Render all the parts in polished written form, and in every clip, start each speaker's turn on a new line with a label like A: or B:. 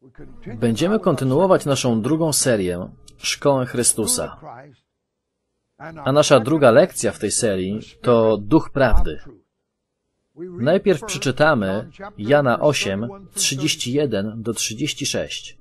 A: Będziemy kontynuować naszą drugą serię, Szkołę Chrystusa. A nasza druga lekcja w tej serii to Duch Prawdy. Najpierw przeczytamy Jana 8, 31-36.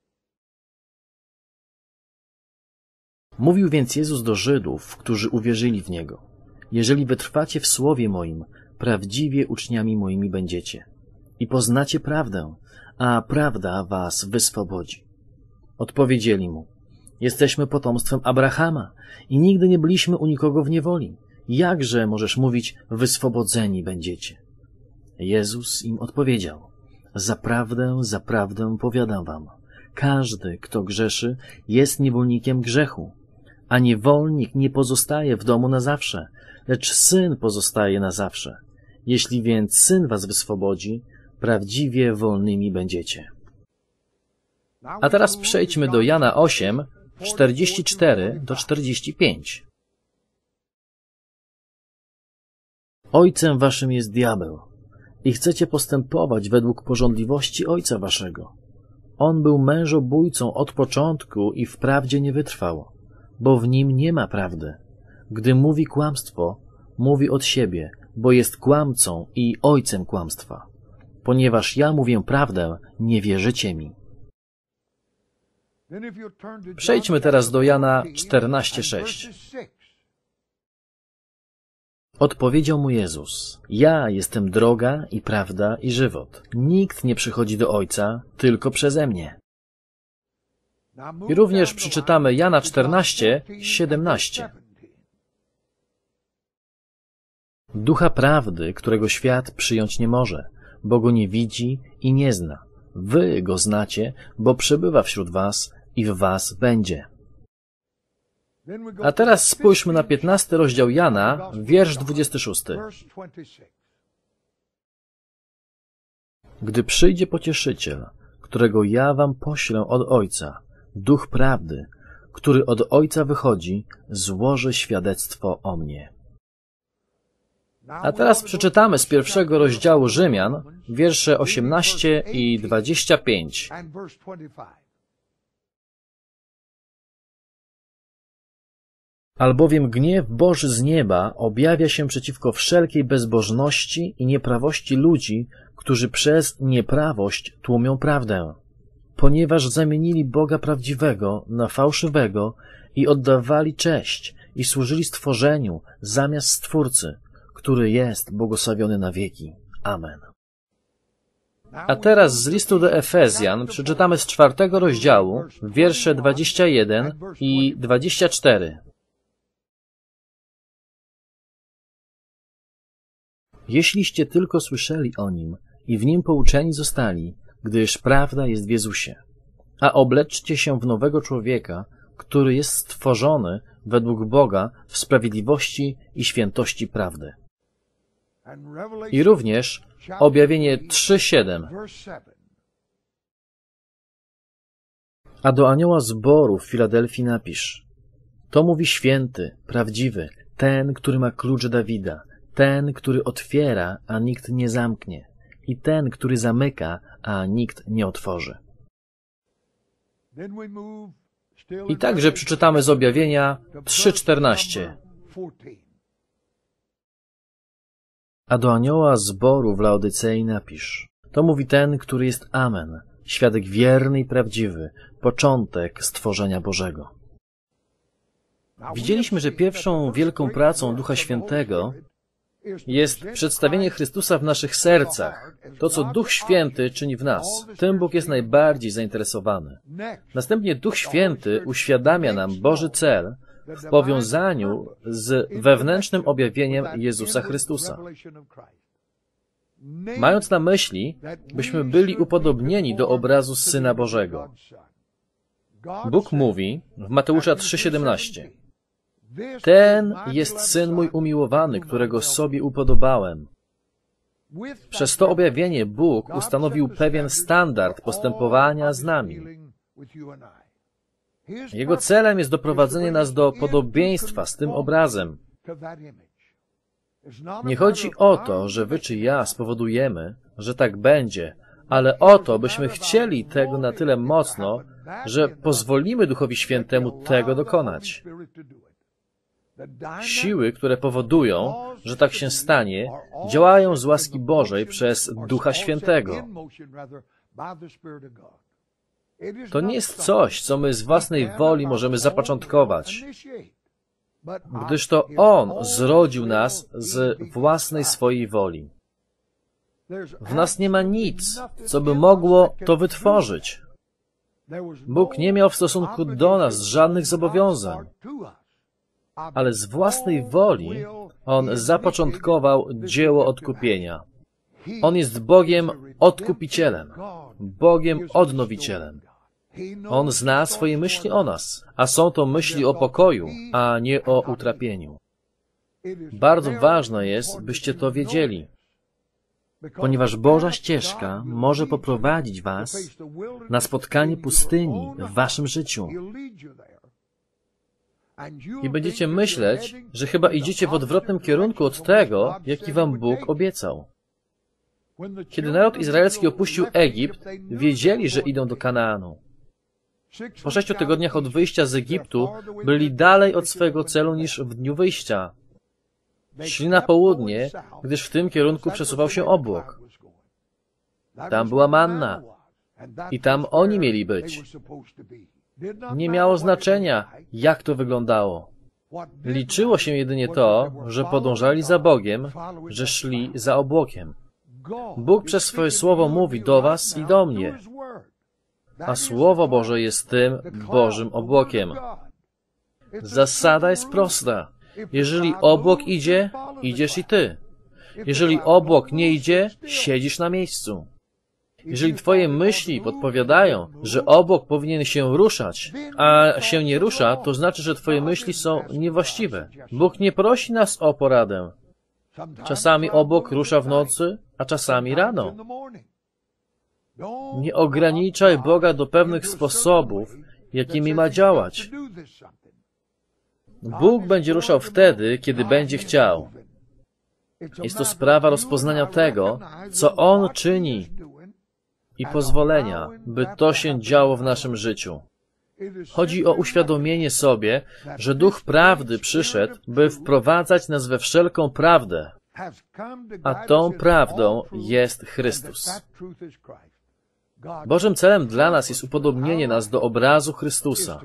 A: Mówił więc Jezus do Żydów, którzy uwierzyli w Niego: jeżeli wytrwacie w słowie moim, prawdziwie uczniami moimi będziecie i poznacie prawdę, a prawda was wyswobodzi. Odpowiedzieli mu: jesteśmy potomstwem Abrahama i nigdy nie byliśmy u nikogo w niewoli. Jakże możesz mówić, wyswobodzeni będziecie? Jezus im odpowiedział: zaprawdę powiadam wam, każdy, kto grzeszy, jest niewolnikiem grzechu, a niewolnik nie pozostaje w domu na zawsze, lecz Syn pozostaje na zawsze. Jeśli więc Syn was wyswobodzi, prawdziwie wolnymi będziecie. A teraz przejdźmy do Jana 8, 44-45. Ojcem waszym jest diabeł i chcecie postępować według pożądliwości ojca waszego. On był mężobójcą od początku i wprawdzie nie wytrwał, bo w nim nie ma prawdy. Gdy mówi kłamstwo, mówi od siebie, bo jest kłamcą i ojcem kłamstwa. Ponieważ ja mówię prawdę, nie wierzycie mi. Przejdźmy teraz do Jana 14:6. Odpowiedział mu Jezus: ja jestem droga i prawda i żywot. Nikt nie przychodzi do Ojca, tylko przeze mnie. I również przeczytamy Jana 14:17. Ducha prawdy, którego świat przyjąć nie może, bo go nie widzi i nie zna. Wy go znacie, bo przebywa wśród was i w was będzie. A teraz spójrzmy na 15 rozdział Jana, wiersz 26. Gdy przyjdzie Pocieszyciel, którego ja wam poślę od Ojca, Duch Prawdy, który od Ojca wychodzi, złoży świadectwo o mnie. A teraz przeczytamy z pierwszego rozdziału Rzymian, wiersze 18 i 25. Albowiem gniew Boży z nieba objawia się przeciwko wszelkiej bezbożności i nieprawości ludzi, którzy przez nieprawość tłumią prawdę, ponieważ zamienili Boga prawdziwego na fałszywego i oddawali cześć i służyli stworzeniu zamiast Stwórcy, który jest błogosławiony na wieki. Amen. A teraz z listu do Efezjan przeczytamy z 4 rozdziału wiersze 21 i 24. Jeśliście tylko słyszeli o Nim i w Nim pouczeni zostali, gdyż prawda jest w Jezusie, a obleczcie się w nowego człowieka, który jest stworzony według Boga w sprawiedliwości i świętości prawdy. I również Objawienie 3:7. A do anioła zboru w Filadelfii napisz: to mówi święty, prawdziwy, ten, który ma klucz Dawida, ten, który otwiera, a nikt nie zamknie, i ten, który zamyka, a nikt nie otworzy. I także przeczytamy z Objawienia 3:14. A do anioła zboru w Laodycei napisz: to mówi ten, który jest Amen, świadek wierny i prawdziwy, początek stworzenia Bożego. Widzieliśmy, że pierwszą wielką pracą Ducha Świętego jest przedstawienie Chrystusa w naszych sercach. To, co Duch Święty czyni w nas. Tym Bóg jest najbardziej zainteresowany. Następnie Duch Święty uświadamia nam Boży cel w powiązaniu z wewnętrznym objawieniem Jezusa Chrystusa. Mając na myśli, byśmy byli upodobnieni do obrazu Syna Bożego. Bóg mówi w Mateusza 3:17: ten jest Syn mój umiłowany, którego sobie upodobałem. Przez to objawienie Bóg ustanowił pewien standard postępowania z nami. Jego celem jest doprowadzenie nas do podobieństwa z tym obrazem. Nie chodzi o to, że wy czy ja spowodujemy, że tak będzie, ale oto byśmy chcieli tego na tyle mocno, że pozwolimy Duchowi Świętemu tego dokonać. Siły, które powodują, że tak się stanie, działają z łaski Bożej przez Ducha Świętego. To nie jest coś, co my z własnej woli możemy zapoczątkować, gdyż to On zrodził nas z własnej swojej woli. W nas nie ma nic, co by mogło to wytworzyć. Bóg nie miał w stosunku do nas żadnych zobowiązań, ale z własnej woli On zapoczątkował dzieło odkupienia. On jest Bogiem odkupicielem, Bogiem odnowicielem. On zna swoje myśli o nas, a są to myśli o pokoju, a nie o utrapieniu. Bardzo ważne jest, byście to wiedzieli, ponieważ Boża ścieżka może poprowadzić was na spotkanie pustyni w waszym życiu. I będziecie myśleć, że chyba idziecie w odwrotnym kierunku od tego, jaki wam Bóg obiecał. Kiedy naród izraelski opuścił Egipt, wiedzieli, że idą do Kanaanu. Po 6 tygodniach od wyjścia z Egiptu byli dalej od swojego celu niż w dniu wyjścia. Szli na południe, gdyż w tym kierunku przesuwał się obłok. Tam była manna i tam oni mieli być. Nie miało znaczenia, jak to wyglądało. Liczyło się jedynie to, że podążali za Bogiem, że szli za obłokiem. Bóg przez swoje słowo mówi do was i do mnie, a Słowo Boże jest tym Bożym obłokiem. Zasada jest prosta. Jeżeli obłok idzie, idziesz i ty. Jeżeli obłok nie idzie, siedzisz na miejscu. Jeżeli twoje myśli podpowiadają, że obłok powinien się ruszać, a się nie rusza, to znaczy, że twoje myśli są niewłaściwe. Bóg nie prosi nas o poradę. Czasami obłok rusza w nocy, a czasami rano. Nie ograniczaj Boga do pewnych sposobów, jakimi ma działać. Bóg będzie ruszał wtedy, kiedy będzie chciał. Jest to sprawa rozpoznania tego, co On czyni i pozwolenia, by to się działo w naszym życiu. Chodzi o uświadomienie sobie, że Duch Prawdy przyszedł, by wprowadzać nas we wszelką prawdę, a tą prawdą jest Chrystus. Bożym celem dla nas jest upodobnienie nas do obrazu Chrystusa.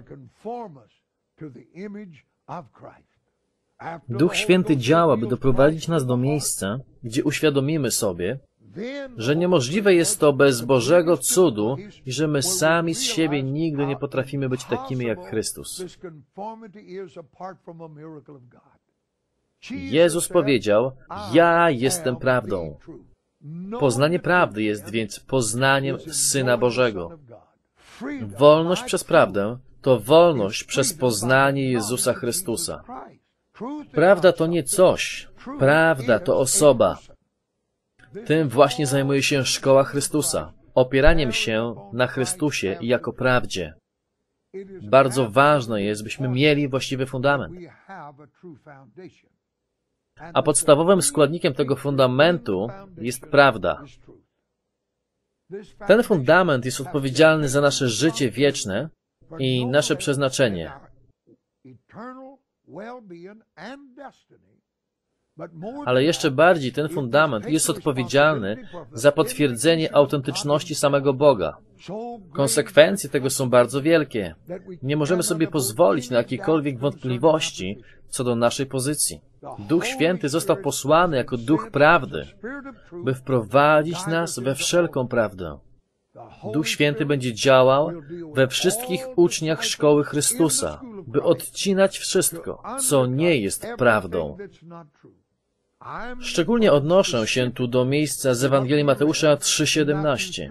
A: Duch Święty działa, by doprowadzić nas do miejsca, gdzie uświadomimy sobie, że niemożliwe jest to bez Bożego cudu i że my sami z siebie nigdy nie potrafimy być takimi jak Chrystus. Jezus powiedział, ja jestem prawdą. Poznanie prawdy jest więc poznaniem Syna Bożego. Wolność przez prawdę to wolność przez poznanie Jezusa Chrystusa. Prawda to nie coś. Prawda to osoba. Tym właśnie zajmuje się szkoła Chrystusa. Opieraniem się na Chrystusie jako prawdzie. Bardzo ważne jest, byśmy mieli właściwy fundament. A podstawowym składnikiem tego fundamentu jest prawda. Ten fundament jest odpowiedzialny za nasze życie wieczne i nasze przeznaczenie. Ale jeszcze bardziej ten fundament jest odpowiedzialny za potwierdzenie autentyczności samego Boga. Konsekwencje tego są bardzo wielkie. Nie możemy sobie pozwolić na jakiekolwiek wątpliwości co do naszej pozycji. Duch Święty został posłany jako Duch Prawdy, by wprowadzić nas we wszelką prawdę. Duch Święty będzie działał we wszystkich uczniach szkoły Chrystusa, by odcinać wszystko, co nie jest prawdą. Szczególnie odnoszę się tu do miejsca z Ewangelii Mateusza 3:17.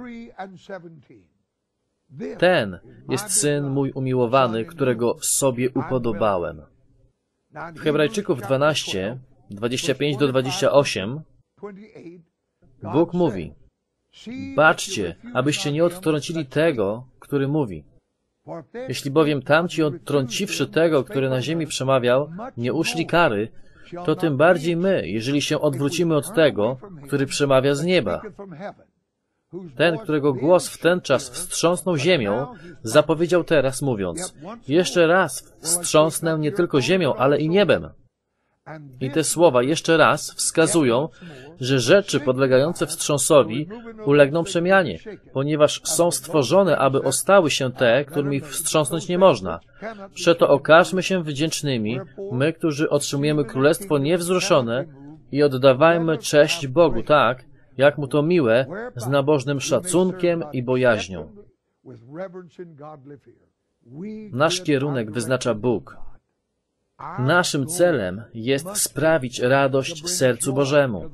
A: Ten jest Syn mój umiłowany, którego sobie upodobałem. W Hebrajczyków 12, 25-28 Bóg mówi, baczcie, abyście nie odtrącili tego, który mówi. Jeśli bowiem tamci, odtrąciwszy tego, który na ziemi przemawiał, nie uszli kary, to tym bardziej my, jeżeli się odwrócimy od tego, który przemawia z nieba. Ten, którego głos w ten czas wstrząsnął ziemią, zapowiedział teraz, mówiąc: jeszcze raz wstrząsnę nie tylko ziemią, ale i niebem. I te słowa jeszcze raz wskazują, że rzeczy podlegające wstrząsowi ulegną przemianie, ponieważ są stworzone, aby ostały się te, którymi wstrząsnąć nie można. Przeto okażmy się wdzięcznymi, my, którzy otrzymujemy królestwo niewzruszone, i oddawajmy cześć Bogu tak, jak Mu to miłe, z nabożnym szacunkiem i bojaźnią. Nasz kierunek wyznacza Bóg. Naszym celem jest sprawić radość sercu Bożemu.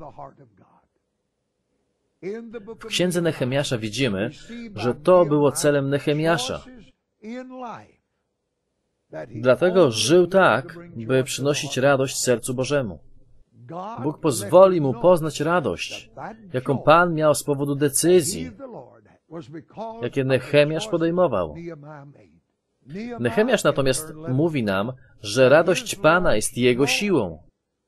A: W księdze Nehemiasza widzimy, że to było celem Nehemiasza. Dlatego żył tak, by przynosić radość sercu Bożemu. Bóg pozwoli mu poznać radość, jaką Pan miał z powodu decyzji, jakie Nehemiasz podejmował. Nehemiasz natomiast mówi nam, że radość Pana jest jego siłą.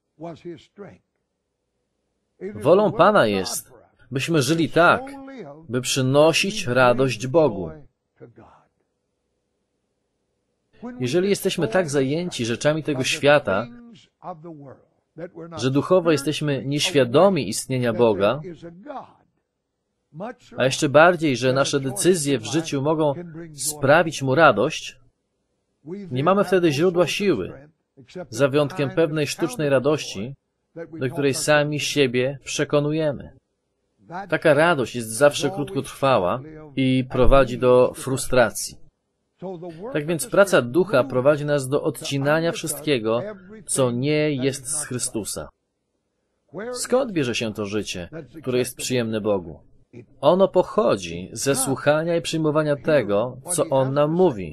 A: Wolą Pana jest, byśmy żyli tak, by przynosić radość Bogu. Jeżeli jesteśmy tak zajęci rzeczami tego świata, że duchowo jesteśmy nieświadomi istnienia Boga, a jeszcze bardziej, że nasze decyzje w życiu mogą sprawić Mu radość, nie mamy wtedy źródła siły, za wyjątkiem pewnej sztucznej radości, do której sami siebie przekonujemy. Taka radość jest zawsze krótkotrwała i prowadzi do frustracji. Tak więc praca ducha prowadzi nas do odcinania wszystkiego, co nie jest z Chrystusa. Skąd bierze się to życie, które jest przyjemne Bogu? Ono pochodzi ze słuchania i przyjmowania tego, co On nam mówi.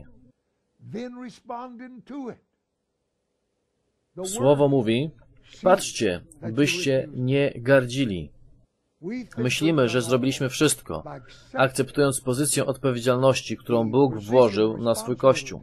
A: Słowo mówi: patrzcie, byście nie gardzili. Myślimy, że zrobiliśmy wszystko, akceptując pozycję odpowiedzialności, którą Bóg włożył na swój Kościół.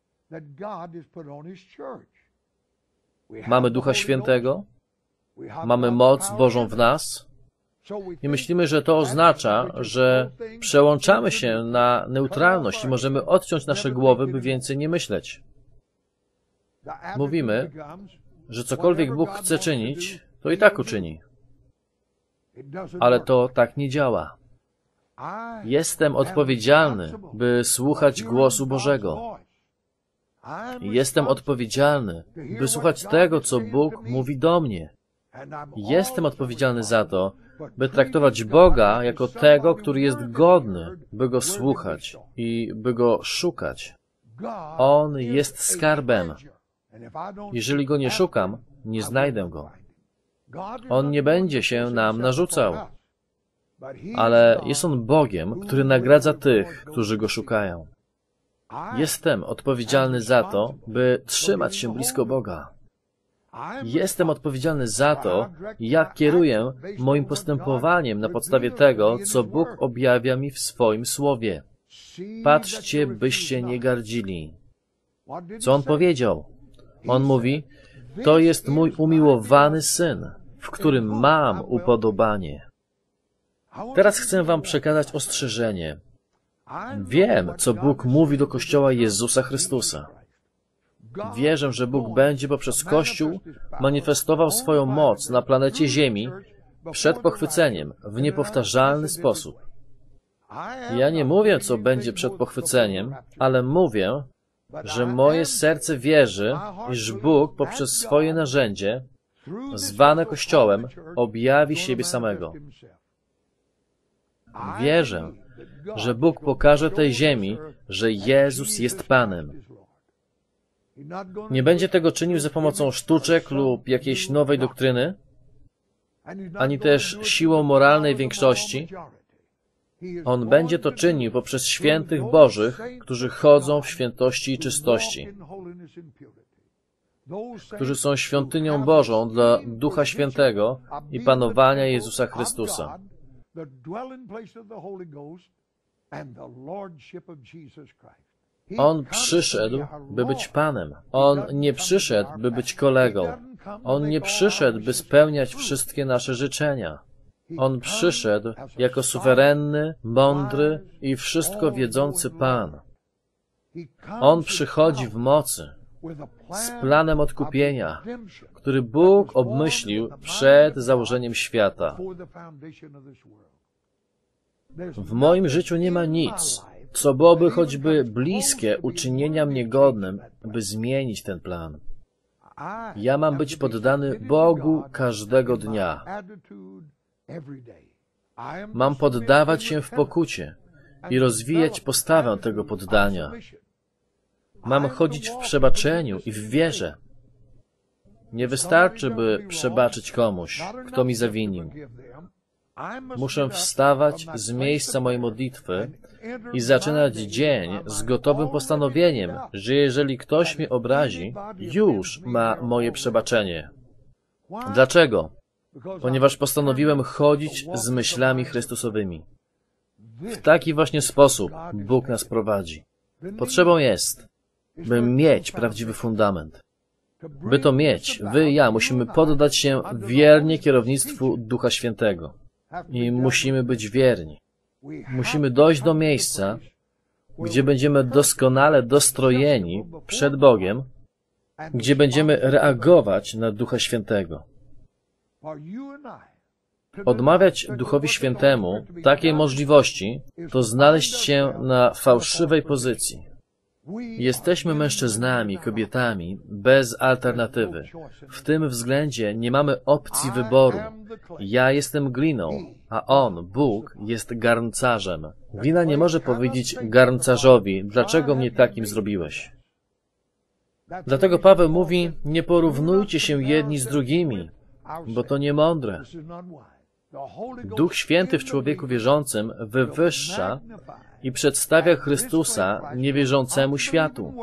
A: Mamy Ducha Świętego, mamy moc Bożą w nas i myślimy, że to oznacza, że przełączamy się na neutralność i możemy odciąć nasze głowy, by więcej nie myśleć. Mówimy, że cokolwiek Bóg chce czynić, to i tak uczyni. Ale to tak nie działa. Jestem odpowiedzialny, by słuchać głosu Bożego. Jestem odpowiedzialny, by słuchać tego, co Bóg mówi do mnie. Jestem odpowiedzialny za to, by traktować Boga jako tego, który jest godny, by Go słuchać i by Go szukać. On jest skarbem. Jeżeli Go nie szukam, nie znajdę Go. On nie będzie się nam narzucał, ale jest On Bogiem, który nagradza tych, którzy Go szukają. Jestem odpowiedzialny za to, by trzymać się blisko Boga. Jestem odpowiedzialny za to, jak kieruję moim postępowaniem na podstawie tego, co Bóg objawia mi w swoim Słowie. Patrzcie, byście nie gardzili. Co On powiedział? On mówi: to jest mój umiłowany Syn, w którym mam upodobanie. Teraz chcę wam przekazać ostrzeżenie. Wiem, co Bóg mówi do Kościoła Jezusa Chrystusa. Wierzę, że Bóg będzie poprzez Kościół manifestował swoją moc na planecie Ziemi przed pochwyceniem w niepowtarzalny sposób. Ja nie mówię, co będzie przed pochwyceniem, ale mówię, że moje serce wierzy, iż Bóg poprzez swoje narzędzie, zwane Kościołem, objawi siebie samego. Wierzę, że Bóg pokaże tej ziemi, że Jezus jest Panem. Nie będzie tego czynił za pomocą sztuczek lub jakiejś nowej doktryny, ani też siłą moralnej większości. On będzie to czynił poprzez świętych Bożych, którzy chodzą w świętości i czystości, którzy są świątynią Bożą dla Ducha Świętego i panowania Jezusa Chrystusa. On przyszedł, by być Panem. On nie przyszedł, by być kolegą. On nie przyszedł, by spełniać wszystkie nasze życzenia. On przyszedł jako suwerenny, mądry i wszystko wiedzący Pan. On przychodzi w mocy z planem odkupienia, który Bóg obmyślił przed założeniem świata. W moim życiu nie ma nic, co byłoby choćby bliskie uczynienia mnie godnym, by zmienić ten plan. Ja mam być poddany Bogu każdego dnia. Mam poddawać się w pokucie i rozwijać postawę tego poddania. Mam chodzić w przebaczeniu i w wierze. Nie wystarczy, by przebaczyć komuś, kto mi zawinił. Muszę wstawać z miejsca mojej modlitwy i zaczynać dzień z gotowym postanowieniem, że jeżeli ktoś mnie obrazi, już ma moje przebaczenie. Dlaczego? Ponieważ postanowiłem chodzić z myślami Chrystusowymi. W taki właśnie sposób Bóg nas prowadzi. Potrzebą jest, by mieć prawdziwy fundament. By to mieć, wy i ja musimy poddać się wiernie kierownictwu Ducha Świętego. I musimy być wierni. Musimy dojść do miejsca, gdzie będziemy doskonale dostrojeni przed Bogiem, gdzie będziemy reagować na Ducha Świętego. Odmawiać Duchowi Świętemu takiej możliwości, to znaleźć się na fałszywej pozycji. Jesteśmy mężczyznami, kobietami, bez alternatywy. W tym względzie nie mamy opcji wyboru. Ja jestem gliną, a On, Bóg, jest garncarzem. Glina nie może powiedzieć garncarzowi, dlaczego mnie takim zrobiłeś. Dlatego Paweł mówi, nie porównujcie się jedni z drugimi, bo to niemądre. Duch Święty w człowieku wierzącym wywyższa i przedstawia Chrystusa niewierzącemu światu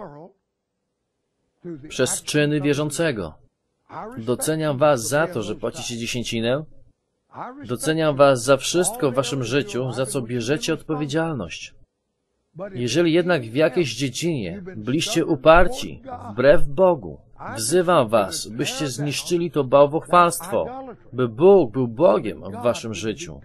A: przez czyny wierzącego. Doceniam was za to, że płacicie dziesięcinę. Doceniam was za wszystko w waszym życiu, za co bierzecie odpowiedzialność. Jeżeli jednak w jakiejś dziedzinie byliście uparci, wbrew Bogu, wzywam was, byście zniszczyli to bałwochwalstwo, by Bóg był Bogiem w waszym życiu.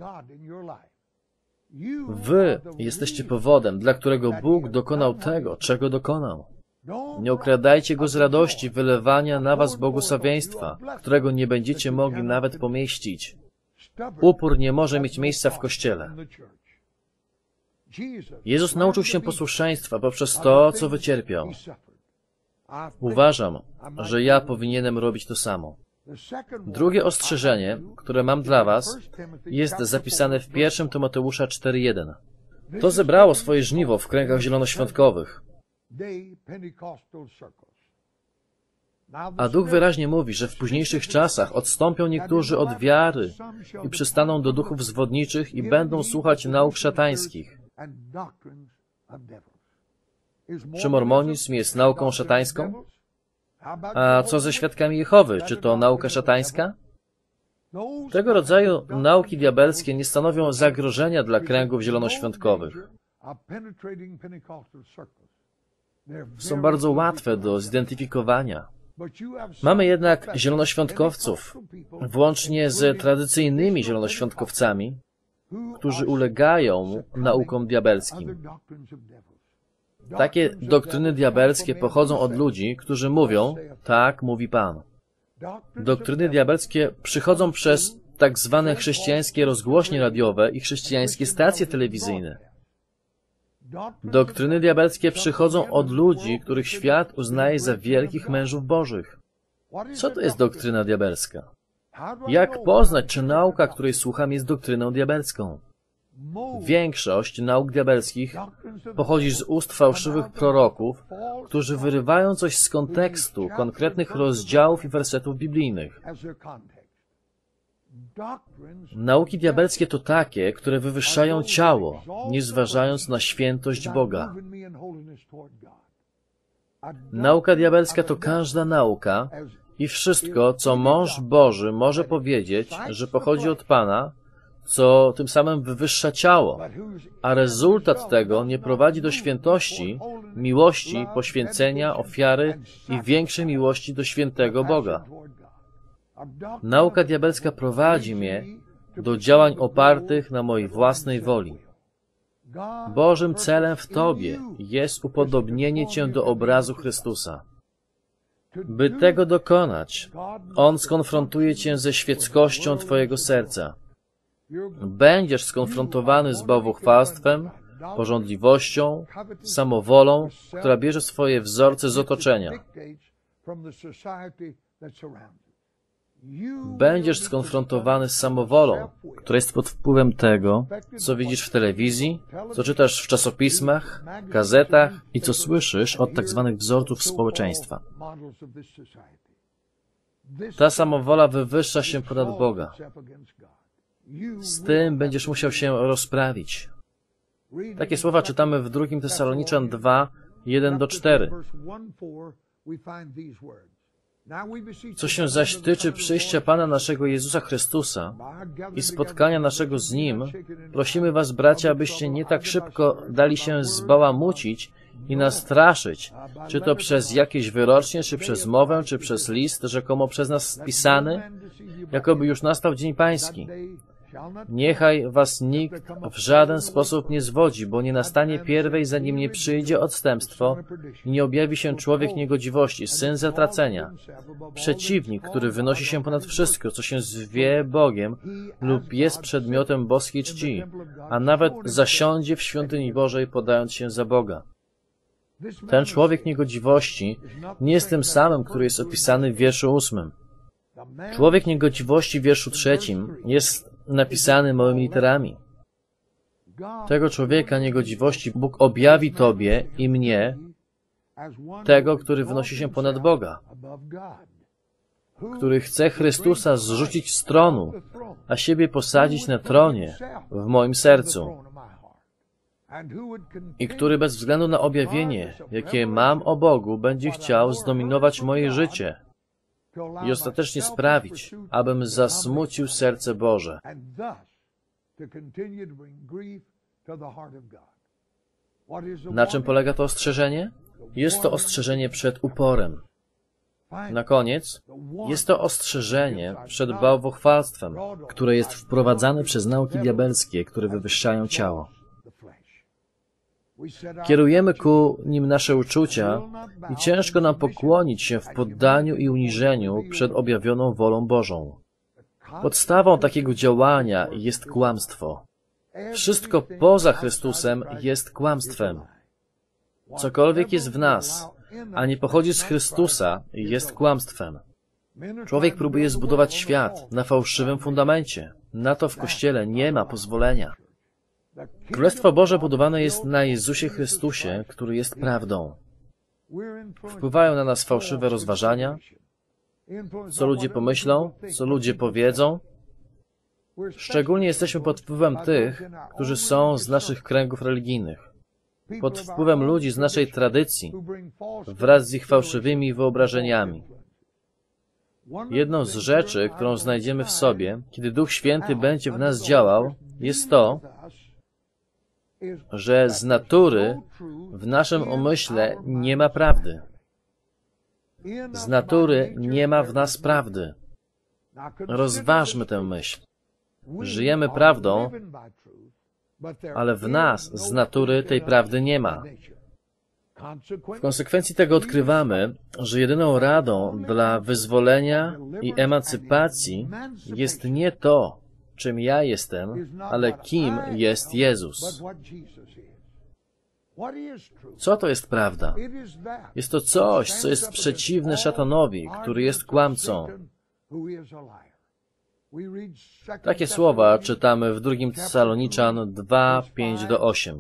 A: Wy jesteście powodem, dla którego Bóg dokonał tego, czego dokonał. Nie okradajcie Go z radości wylewania na was błogosławieństwa, którego nie będziecie mogli nawet pomieścić. Upór nie może mieć miejsca w Kościele. Jezus nauczył się posłuszeństwa poprzez to, co wycierpiał. Uważam, że ja powinienem robić to samo. Drugie ostrzeżenie, które mam dla was, jest zapisane w 1 Tymoteusza 4:1. To zebrało swoje żniwo w kręgach zielonoświątkowych. A Duch wyraźnie mówi, że w późniejszych czasach odstąpią niektórzy od wiary i przystaną do duchów zwodniczych i będą słuchać nauk szatańskich. Czy mormonizm jest nauką szatańską? A co ze świadkami Jehowy? Czy to nauka szatańska? Tego rodzaju nauki diabelskie nie stanowią zagrożenia dla kręgów zielonoświątkowych. Są bardzo łatwe do zidentyfikowania. Mamy jednak zielonoświątkowców, włącznie z tradycyjnymi zielonoświątkowcami, którzy ulegają naukom diabelskim. Takie doktryny diabelskie pochodzą od ludzi, którzy mówią, tak mówi Pan. Doktryny diabelskie przychodzą przez tak zwane chrześcijańskie rozgłośnie radiowe i chrześcijańskie stacje telewizyjne. Doktryny diabelskie przychodzą od ludzi, których świat uznaje za wielkich mężów bożych. Co to jest doktryna diabelska? Jak poznać, czy nauka, której słucham, jest doktryną diabelską? Większość nauk diabelskich pochodzi z ust fałszywych proroków, którzy wyrywają coś z kontekstu konkretnych rozdziałów i wersetów biblijnych. Nauki diabelskie to takie, które wywyższają ciało, nie zważając na świętość Boga. Nauka diabelska to każda nauka i wszystko, co mąż Boży może powiedzieć, że pochodzi od Pana, co tym samym wywyższa ciało, a rezultat tego nie prowadzi do świętości, miłości, poświęcenia, ofiary i większej miłości do świętego Boga. Nauka diabelska prowadzi mnie do działań opartych na mojej własnej woli. Bożym celem w Tobie jest upodobnienie Cię do obrazu Chrystusa. By tego dokonać, On skonfrontuje Cię ze świeckością Twojego serca. Będziesz skonfrontowany z bałwochwalstwem, pożądliwością, samowolą, która bierze swoje wzorce z otoczenia. Będziesz skonfrontowany z samowolą, która jest pod wpływem tego, co widzisz w telewizji, co czytasz w czasopismach, gazetach i co słyszysz od tak zwanych wzorców społeczeństwa. Ta samowola wywyższa się ponad Boga. Z tym będziesz musiał się rozprawić. Takie słowa czytamy w 2 Tesaloniczan 2, 1-4. Co się zaś tyczy przyjścia Pana naszego Jezusa Chrystusa i spotkania naszego z Nim, prosimy was, bracia, abyście nie tak szybko dali się zbałamucić i nastraszyć, czy to przez jakieś wyrocznie, czy przez mowę, czy przez list, rzekomo przez nas spisany, jakoby już nastał dzień Pański. Niechaj was nikt w żaden sposób nie zwodzi, bo nie nastanie pierwej, zanim nie przyjdzie odstępstwo i nie objawi się człowiek niegodziwości, syn zatracenia, przeciwnik, który wynosi się ponad wszystko, co się zwie Bogiem lub jest przedmiotem boskiej czci, a nawet zasiądzie w świątyni Bożej, podając się za Boga. Ten człowiek niegodziwości nie jest tym samym, który jest opisany w wierszu 8. Człowiek niegodziwości w wierszu 3 jest napisany małymi literami. Tego człowieka niegodziwości Bóg objawi Tobie i mnie, tego, który wynosi się ponad Boga, który chce Chrystusa zrzucić z tronu, a siebie posadzić na tronie w moim sercu i który bez względu na objawienie, jakie mam o Bogu, będzie chciał zdominować moje życie i ostatecznie sprawić, abym zasmucił serce Boże. Na czym polega to ostrzeżenie? Jest to ostrzeżenie przed uporem. Na koniec, jest to ostrzeżenie przed bałwochwalstwem, które jest wprowadzane przez nauki diabelskie, które wywyższają ciało. Kierujemy ku nim nasze uczucia i ciężko nam pokłonić się w poddaniu i uniżeniu przed objawioną wolą Bożą. Podstawą takiego działania jest kłamstwo. Wszystko poza Chrystusem jest kłamstwem. Cokolwiek jest w nas, a nie pochodzi z Chrystusa, jest kłamstwem. Człowiek próbuje zbudować świat na fałszywym fundamencie. Na to w Kościele nie ma pozwolenia. Królestwo Boże budowane jest na Jezusie Chrystusie, który jest prawdą. Wpływają na nas fałszywe rozważania, co ludzie pomyślą, co ludzie powiedzą. Szczególnie jesteśmy pod wpływem tych, którzy są z naszych kręgów religijnych, pod wpływem ludzi z naszej tradycji, wraz z ich fałszywymi wyobrażeniami. Jedną z rzeczy, którą znajdziemy w sobie, kiedy Duch Święty będzie w nas działał, jest to, że z natury w naszym umyśle nie ma prawdy. Z natury nie ma w nas prawdy. Rozważmy tę myśl. Żyjemy prawdą, ale w nas z natury tej prawdy nie ma. W konsekwencji tego odkrywamy, że jedyną radą dla wyzwolenia i emancypacji jest nie to, czym ja jestem, ale kim jest Jezus. Co to jest prawda? Jest to coś, co jest przeciwne szatanowi, który jest kłamcą. Takie słowa czytamy w 2 Tesaloniczan 2, 5-8.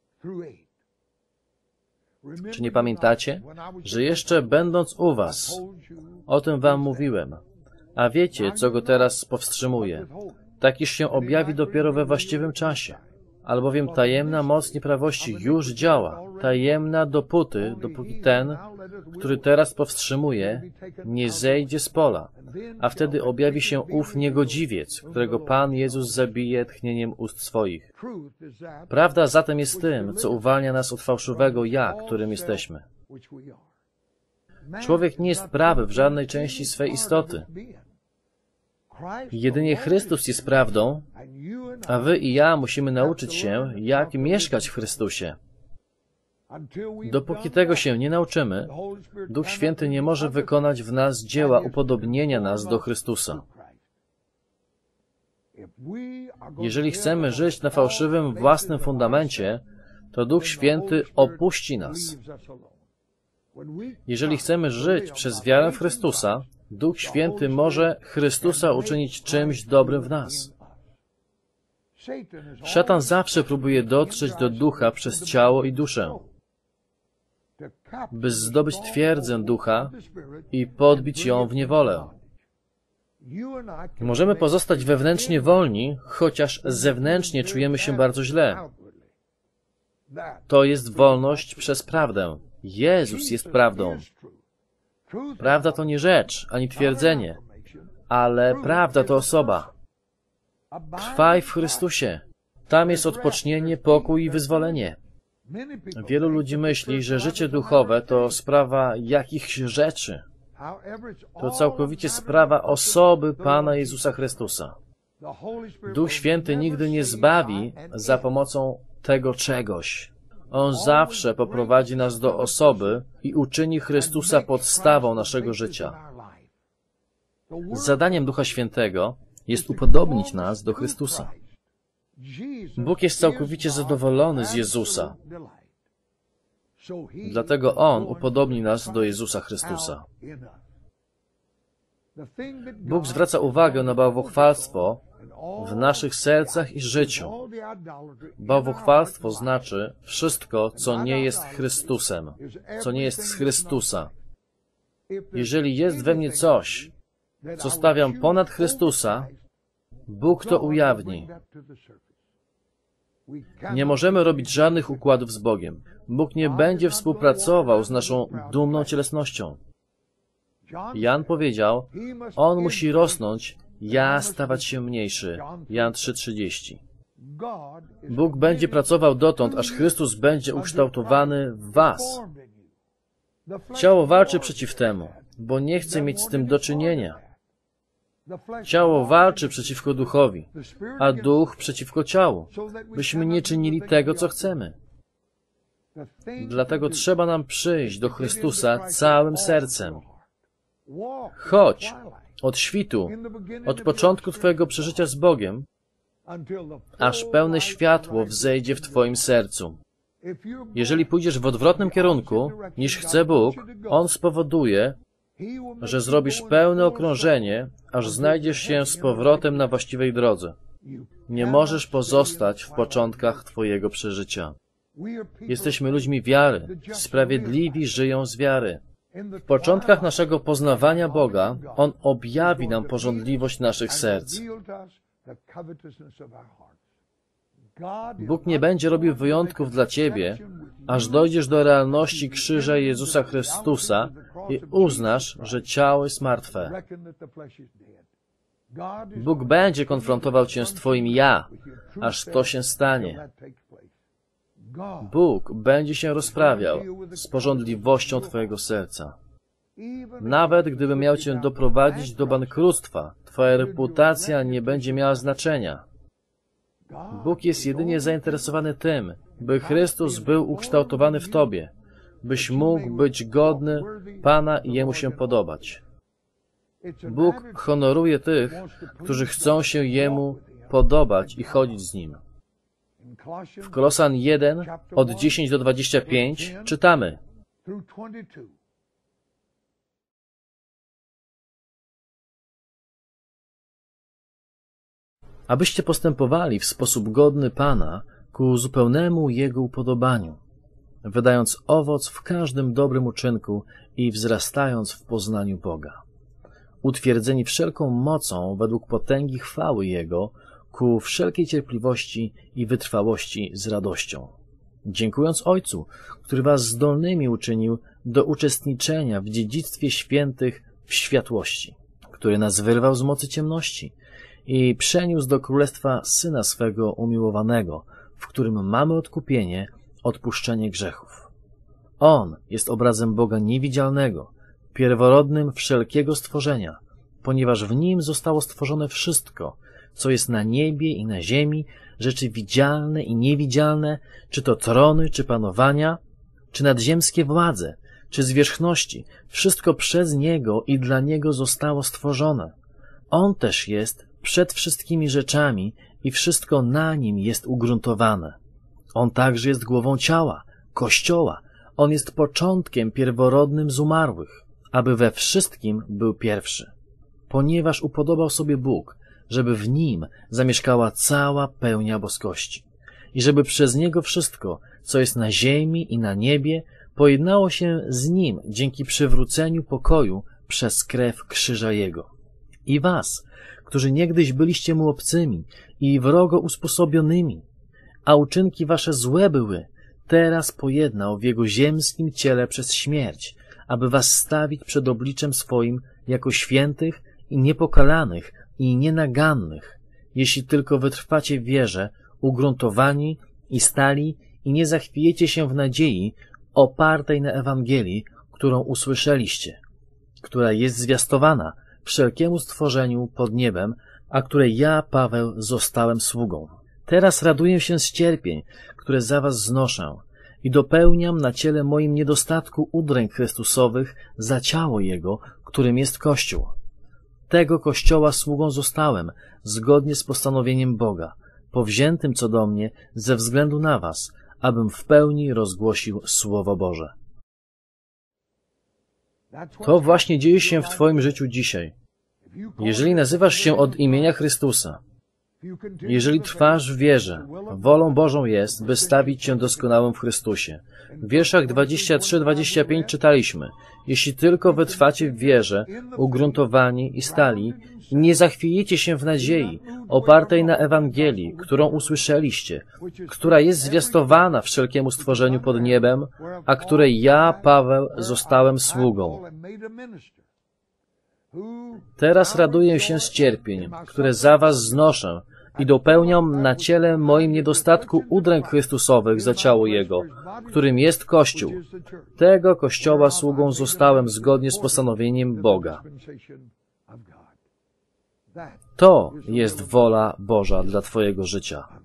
A: Czy nie pamiętacie, że jeszcze będąc u was, o tym wam mówiłem, a wiecie, co go teraz powstrzymuje, tak iż się objawi dopiero we właściwym czasie. Albowiem tajemna moc nieprawości już działa, tajemna dopóty, dopóki ten, który teraz powstrzymuje, nie zejdzie z pola, a wtedy objawi się ów niegodziwiec, którego Pan Jezus zabije tchnieniem ust swoich. Prawda zatem jest tym, co uwalnia nas od fałszywego ja, którym jesteśmy. Człowiek nie jest prawy w żadnej części swej istoty. Jedynie Chrystus jest prawdą, a wy i ja musimy nauczyć się, jak mieszkać w Chrystusie. Dopóki tego się nie nauczymy, Duch Święty nie może wykonać w nas dzieła upodobnienia nas do Chrystusa. Jeżeli chcemy żyć na fałszywym własnym fundamencie, to Duch Święty opuści nas. Jeżeli chcemy żyć przez wiarę w Chrystusa, Duch Święty może Chrystusa uczynić czymś dobrym w nas. Szatan zawsze próbuje dotrzeć do ducha przez ciało i duszę, by zdobyć twierdzę ducha i podbić ją w niewolę. Możemy pozostać wewnętrznie wolni, chociaż zewnętrznie czujemy się bardzo źle. To jest wolność przez prawdę. Jezus jest prawdą. Prawda to nie rzecz, ani twierdzenie, ale prawda to osoba. Trwaj w Chrystusie. Tam jest odpocznienie, pokój i wyzwolenie. Wielu ludzi myśli, że życie duchowe to sprawa jakichś rzeczy. To całkowicie sprawa osoby Pana Jezusa Chrystusa. Duch Święty nigdy nie zbawi za pomocą tego czegoś. On zawsze poprowadzi nas do osoby i uczyni Chrystusa podstawą naszego życia. Zadaniem Ducha Świętego jest upodobnić nas do Chrystusa. Bóg jest całkowicie zadowolony z Jezusa. Dlatego On upodobni nas do Jezusa Chrystusa. Bóg zwraca uwagę na bałwochwalstwo w naszych sercach i życiu. Bałwochwalstwo znaczy wszystko, co nie jest Chrystusem, co nie jest z Chrystusa. Jeżeli jest we mnie coś, co stawiam ponad Chrystusa, Bóg to ujawni. Nie możemy robić żadnych układów z Bogiem. Bóg nie będzie współpracował z naszą dumną cielesnością. Jan powiedział, On musi rosnąć, ja stawać się mniejszy. Jan 3:30. Bóg będzie pracował dotąd, aż Chrystus będzie ukształtowany w was. Ciało walczy przeciw temu, bo nie chce mieć z tym do czynienia. Ciało walczy przeciwko duchowi, a duch przeciwko ciału, byśmy nie czynili tego, co chcemy. Dlatego trzeba nam przyjść do Chrystusa całym sercem. Chodź od świtu, od początku Twojego przeżycia z Bogiem, aż pełne światło wzejdzie w Twoim sercu. Jeżeli pójdziesz w odwrotnym kierunku, niż chce Bóg, On spowoduje, że zrobisz pełne okrążenie, aż znajdziesz się z powrotem na właściwej drodze. Nie możesz pozostać w początkach Twojego przeżycia. Jesteśmy ludźmi wiary. Sprawiedliwi żyją z wiary. W początkach naszego poznawania Boga On objawi nam pożądliwość naszych serc. Bóg nie będzie robił wyjątków dla ciebie, aż dojdziesz do realności krzyża Jezusa Chrystusa i uznasz, że ciało jest martwe. Bóg będzie konfrontował cię z twoim ja, aż to się stanie. Bóg będzie się rozprawiał z pożądliwością twojego serca. Nawet gdyby miał cię doprowadzić do bankructwa, twoja reputacja nie będzie miała znaczenia. Bóg jest jedynie zainteresowany tym, by Chrystus był ukształtowany w tobie, byś mógł być godny Pana i Jemu się podobać. Bóg honoruje tych, którzy chcą się Jemu podobać i chodzić z Nim. W Kolosan 1, od 10 do 25 czytamy: abyście postępowali w sposób godny Pana ku zupełnemu Jego upodobaniu, wydając owoc w każdym dobrym uczynku i wzrastając w poznaniu Boga, utwierdzeni wszelką mocą według potęgi chwały Jego, ku wszelkiej cierpliwości i wytrwałości z radością, dziękując Ojcu, który was zdolnymi uczynił do uczestniczenia w dziedzictwie świętych w światłości, który nas wyrwał z mocy ciemności i przeniósł do królestwa Syna swego umiłowanego, w którym mamy odkupienie, odpuszczenie grzechów. On jest obrazem Boga niewidzialnego, pierworodnym wszelkiego stworzenia, ponieważ w Nim zostało stworzone wszystko, co jest na niebie i na ziemi, rzeczy widzialne i niewidzialne, czy to trony, czy panowania, czy nadziemskie władze, czy zwierzchności, wszystko przez Niego i dla Niego zostało stworzone. On też jest przed wszystkimi rzeczami i wszystko na Nim jest ugruntowane. On także jest głową ciała, Kościoła. On jest początkiem pierworodnym z umarłych, aby we wszystkim był pierwszy. Ponieważ upodobał sobie Bóg, żeby w Nim zamieszkała cała pełnia boskości i żeby przez Niego wszystko, co jest na ziemi i na niebie, pojednało się z Nim dzięki przywróceniu pokoju przez krew krzyża Jego. I was, którzy niegdyś byliście Mu obcymi i wrogo usposobionymi, a uczynki wasze złe były, teraz pojednał w Jego ziemskim ciele przez śmierć, aby was stawić przed obliczem swoim jako świętych i niepokalanych i nienagannych, jeśli tylko wytrwacie w wierze, ugruntowani i stali i nie zachwiejecie się w nadziei opartej na Ewangelii, którą usłyszeliście, która jest zwiastowana wszelkiemu stworzeniu pod niebem, a której ja, Paweł, zostałem sługą. Teraz raduję się z cierpień, które za was znoszę i dopełniam na ciele moim niedostatku udręk Chrystusowych za ciało Jego, którym jest Kościół. Tego Kościoła sługą zostałem, zgodnie z postanowieniem Boga, powziętym co do mnie ze względu na was, abym w pełni rozgłosił Słowo Boże. To właśnie dzieje się w twoim życiu dzisiaj. Jeżeli nazywasz się od imienia Chrystusa, jeżeli trwasz w wierze, wolą Bożą jest, by stawić się doskonałym w Chrystusie. W wierszach 23-25 czytaliśmy: jeśli tylko wytrwacie w wierze, ugruntowani i stali, i nie zachwiejecie się w nadziei, opartej na Ewangelii, którą usłyszeliście, która jest zwiastowana wszelkiemu stworzeniu pod niebem, a której ja, Paweł, zostałem sługą. Teraz raduję się z cierpień, które za was znoszę i dopełniam na ciele moim niedostatku udręk Chrystusowych za ciało Jego, którym jest Kościół. Tego Kościoła sługą zostałem zgodnie z postanowieniem Boga. To jest wola Boża dla twojego życia.